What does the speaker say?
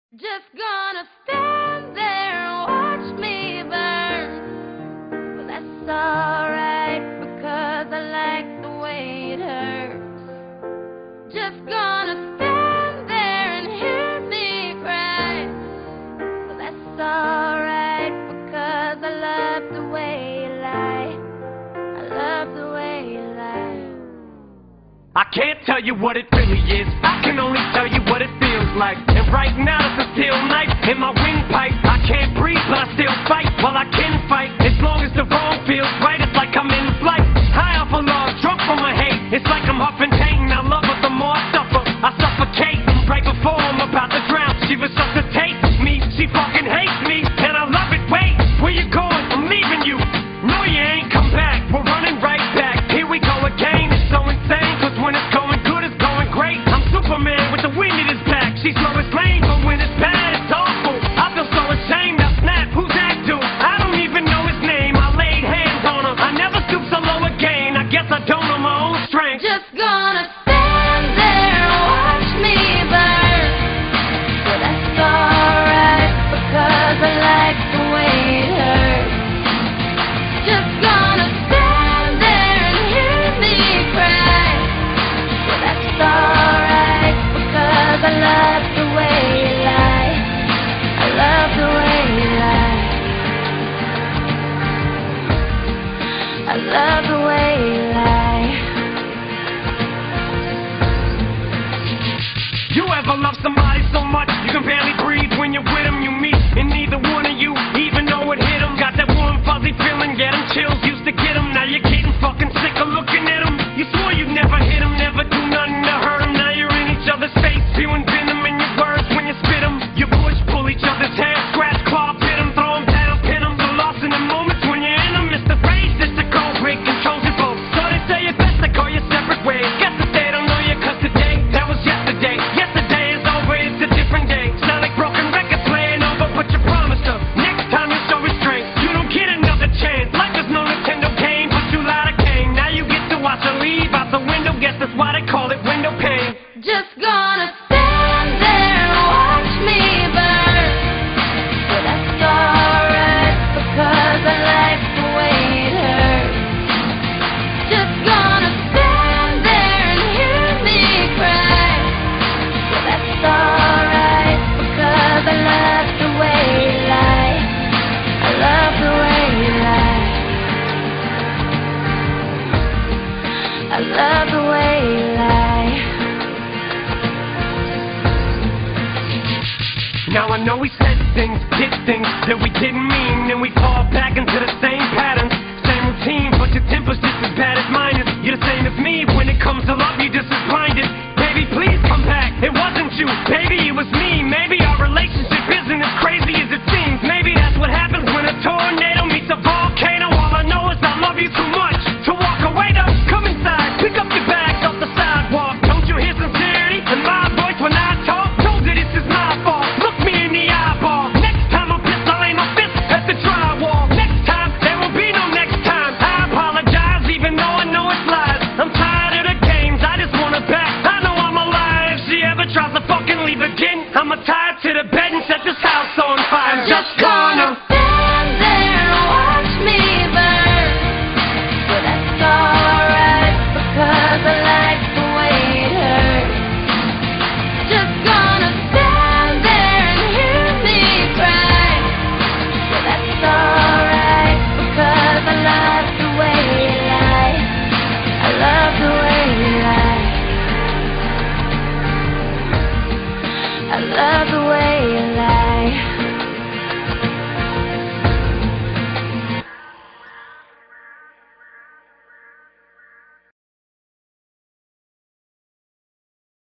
Just gonna stand there and watch me burn. Well, that's alright, because I like the way it hurts. Just gonna stand there and hear me cry. Well, that's alright, because I love the way you lie. I love the way you lie. I can't tell you what it really is, I can only tell you what it feels like. And right now it's a steel knife in my windpipe. I can't breathe but I still fight, well I can fight. As long as the wrong feels right, it's like I'm in flight. High off of love, drunk from my hate. It's like I'm huffing pain, I love her the more I suffer. I suffocate, right before I'm about to drown. She resuscitates me, she fucking hates me, and I love it. Wait, where you going? I'm leaving you. No you ain't, come back, we're running right back. Here we go again, it's so insane, cause when it's going good, it's going great. I'm Superman with the wind in his back. She's Lois Lane, but when it's bad, it's awful. I feel so ashamed, I snap, who's that dude? I don't even know his name, I laid hands on him. I never stoop so low again, I guess I don't know my own strength. Just gonna stand there and watch me burn. Well, that's alright, because I like the way it hurts. Just gonna stand there and hear me cry. Well, that's alright, because I love the way you lie. I love the way you lie. I love the way you lie. You ever love somebody so much you can barely breathe when you're with them? You meet, and neither one of you even know it hit them. Got that warm fuzzy feeling, get them chills, used to get them. Now you're getting fucking sick of looking at them. You swore you'd never hit them, never do nothing to hurt them. Now you're in each other's face, spewing venom in your words when you spit them. You push, pull each other's hair, scratch, claw, pit them, throw them down, pin them. The lost in the moments when you're in them. It's the rage, it's the cold break, controls you both. So they say it's best to go your separate ways. Guess that they don't know you, cause today, that was yesterday. Yesterday is over, it's a different day. Sound like broken records playing over, but you promised her next time you show restraint. You don't get another chance. Life is no Nintendo game, but you lied again. Now you get to watch her leave out the window. Guess that's why they call it window pane. Just gonna stand there and watch me burn. Well, that's alright, because I like the way it hurts. Just gonna stand there and hear me cry. Well, that's alright, because I love the way you lie. I love the way you lie. I love the way you lie. Now I know we said things, did things that we didn't mean, and we fall back into the same patterns, same routine, but your temper's just as bad as mine is. You're the same as me, when it comes to love, you're just as blinded. Baby, please come back, it wasn't you, baby, it was me. Maybe our relationship isn't as crazy as it seems. Maybe that's what happens when a tornado meets a volcano. All I know is I love you too much to walk away though. Come inside, pick up your bags off the sidewalk. Don't you hear sincerity in my voice when I talk? Told you this is my fault, look me in the eyeball. Next time I'm pissed, I'll aim my fist at the drywall. Next time, there will be no next time. I apologize even though I know it's lies. I'm tired of the games, I just want her back. I know I'm alive. If she ever tries to fucking leave again, I'ma tie her to the bed.